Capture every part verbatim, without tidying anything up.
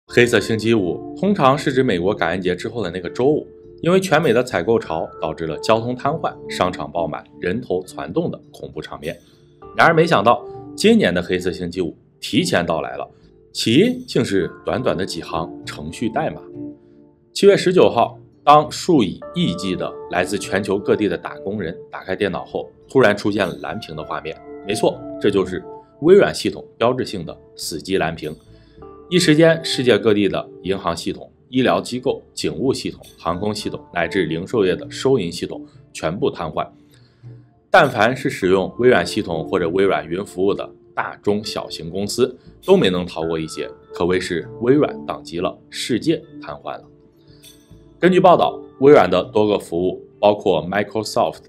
黑色星期五通常是指美国感恩节之后的那个周五，因为全美的采购潮导致了交通瘫痪、商场爆满、人头攒动的恐怖场面。然而没想到，今年的黑色星期五提前到来了，起因竟是短短的几行程序代码。七月十九号，当数以亿计的来自全球各地的打工人打开电脑后，突然出现了蓝屏的画面。没错，这就是微软系统标志性的死机蓝屏。一时间，世界各地的银行系统、医疗机构、警务系统、航空系统乃至零售业的收银系统全部瘫痪。但凡是使用微软系统或者微软云服务的大中小型公司都没能逃过一劫，可谓是微软宕机了，世界瘫痪了。根据报道，微软的多个服务包括 Microsoft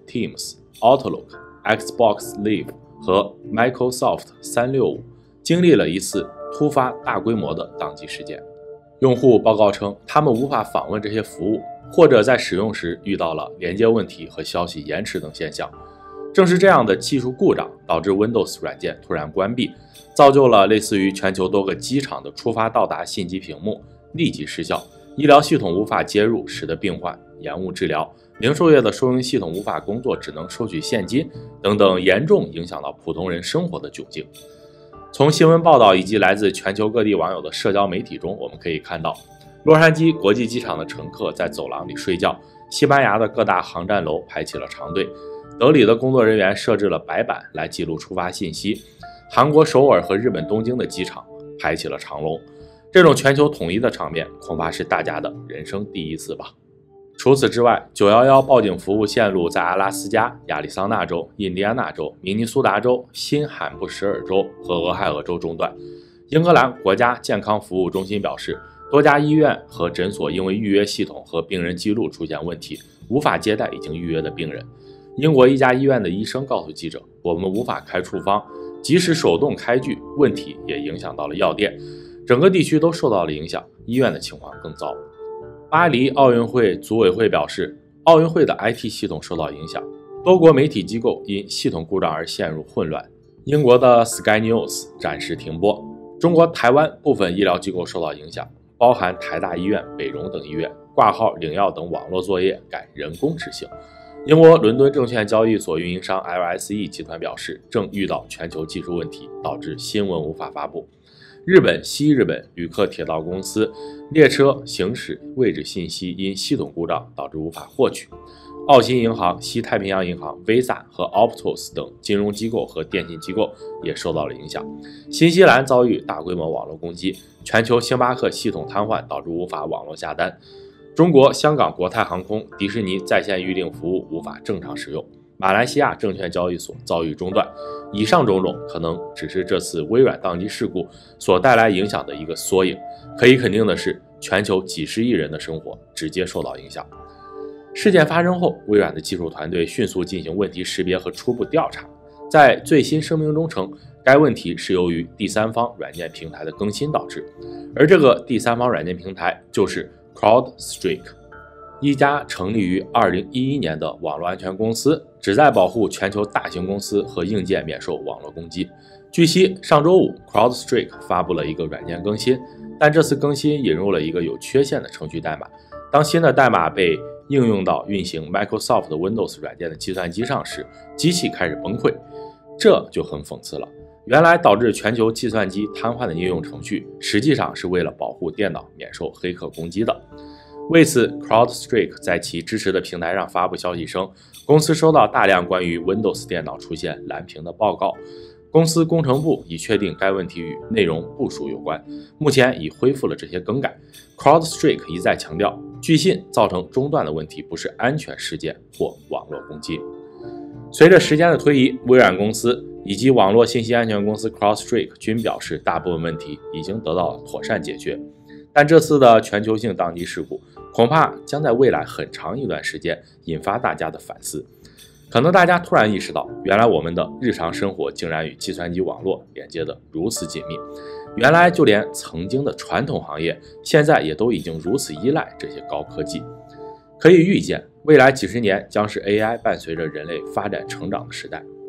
Teams、Outlook、Xbox Live 和 Microsoft 三六五经历了一次突发大规模的宕机事件。用户报告称，他们无法访问这些服务，或者在使用时遇到了连接问题和消息延迟等现象。正是这样的技术故障导致 Windows 软件突然关闭，造就了类似于全球多个机场的出发到达信息屏幕立即失效，医疗系统无法接入，使得病患延误治疗，零售业的收银系统无法工作，只能收取现金等等，严重影响到普通人生活的窘境。从新闻报道以及来自全球各地网友的社交媒体中，我们可以看到，洛杉矶国际机场的乘客在走廊里睡觉，西班牙的各大航站楼排起了长队，德里的工作人员设置了白板来记录出发信息，韩国首尔和日本东京的机场排起了长龙。这种全球统一的场面，恐怕是大家的人生第一次吧。除此之外，九一一报警服务线路在阿拉斯加、亚利桑那州、印第安纳州、明尼苏达州、新罕布什尔州和俄亥俄州中断。英格兰国家健康服务中心表示，多家医院和诊所因为预约系统和病人记录出现问题，无法接待已经预约的病人。英国一家医院的医生告诉记者，我们无法开处方，即使手动开具，问题也影响到了药店，整个地区都受到了影响，医院的情况更糟。巴黎奥运会组委会表示，奥运会的 I T 系统受到影响，多国媒体机构因系统故障而陷入混乱。英国的 Sky News 暂时停播。中国台湾部分医疗机构受到影响，包含台大医院、北荣等医院，挂号、领药等网络作业改人工执行。英国伦敦证券交易所运营商 L S E 集团表示，正遇到全球技术问题，导致新闻无法发布。日本西日本旅客铁道公司列车行驶位置信息因系统故障导致无法获取。澳新银行、西太平洋银行、Visa 和 Optus 等金融机构和电信机构也受到了影响。新西兰遭遇大规模网络攻击，全球星巴克系统瘫痪导致无法网络下单。中国香港国泰航空、迪士尼在线预订服务无法正常使用。马来西亚证券交易所遭遇中断。以上种种可能只是这次微软宕机事故所带来影响的一个缩影，可以肯定的是，全球几十亿人的生活直接受到影响。事件发生后，微软的技术团队迅速进行问题识别和初步调查，在最新声明中称，该问题是由于第三方软件平台的更新导致，而这个第三方软件平台就是 CrowdStrike， 一家成立于二零一一年的网络安全公司，旨在保护全球大型公司和硬件免受网络攻击。据悉，上周五 CrowdStrike 发布了一个软件更新，但这次更新引入了一个有缺陷的程序代码。当新的代码被应用到运行 Microsoft Windows 软件的计算机上时，机器开始崩溃。这就很讽刺了，原来导致全球计算机瘫痪的应用程序，实际上是为了保护电脑免受黑客攻击的。为此 CrowdStrike 在其支持的平台上发布消息称，公司收到大量关于 Windows 电脑出现蓝屏的报告，公司工程部已确定该问题与内容部署有关，目前已恢复了这些更改。CrowdStrike 一再强调，据信造成中断的问题不是安全事件或网络攻击。随着时间的推移，微软公司以及网络信息安全公司 CrowdStrike 均表示，大部分问题已经得到妥善解决。但这次的全球性宕机事故恐怕将在未来很长一段时间引发大家的反思。可能大家突然意识到，原来我们的日常生活竟然与计算机网络连接得如此紧密，原来就连曾经的传统行业现在也都已经如此依赖这些高科技。可以预见，未来几十年将是 A I 伴随着人类发展成长的时代。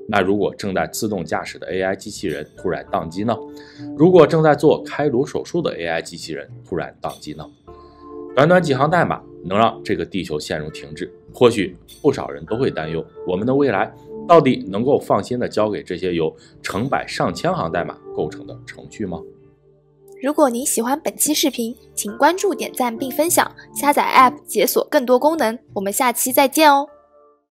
那如果正在自动驾驶的 A I 机器人突然宕机呢？如果正在做开颅手术的 A I 机器人突然宕机呢？短短几行代码能让这个地球陷入停滞，或许不少人都会担忧，我们的未来到底能够放心的交给这些由成百上千行代码构成的程序吗？ 如果您喜欢本期视频，请关注、点赞并分享，下载 App 解锁更多功能。我们下期再见哦！